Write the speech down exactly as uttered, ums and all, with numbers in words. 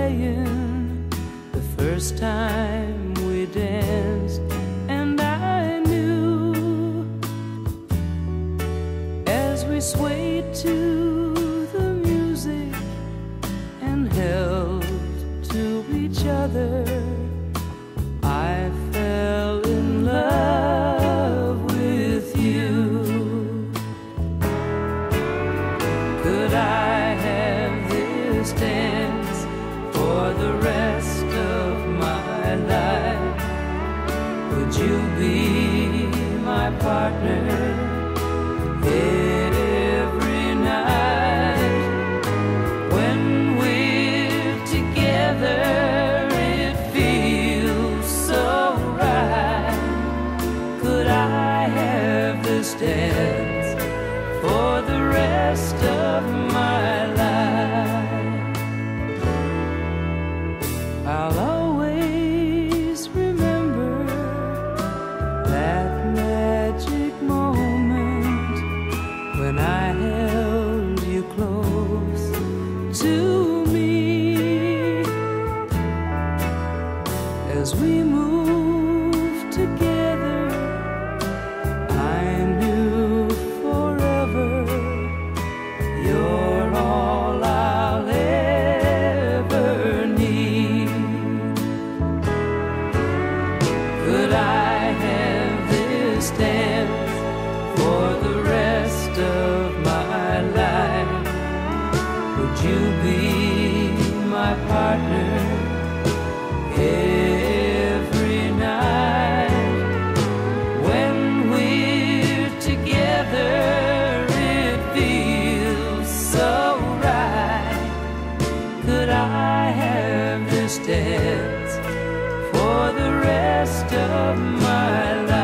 playing the first time we danced, and I knew as we swayed to the music and held to each other, I fell in love with you. Could I have this dance for the rest of my life? Would you be my partner every night? When we're together, it feels so right. Could I have this dance for the rest of my life? I'll always remember that magic moment when I held you close to me, as we moved together. I knew forever you're all I'll ever need. Could I have this dance for the rest of my life? Would you be my partner every night? When we're together, it feels so right. Could I have this dance for the rest of my life?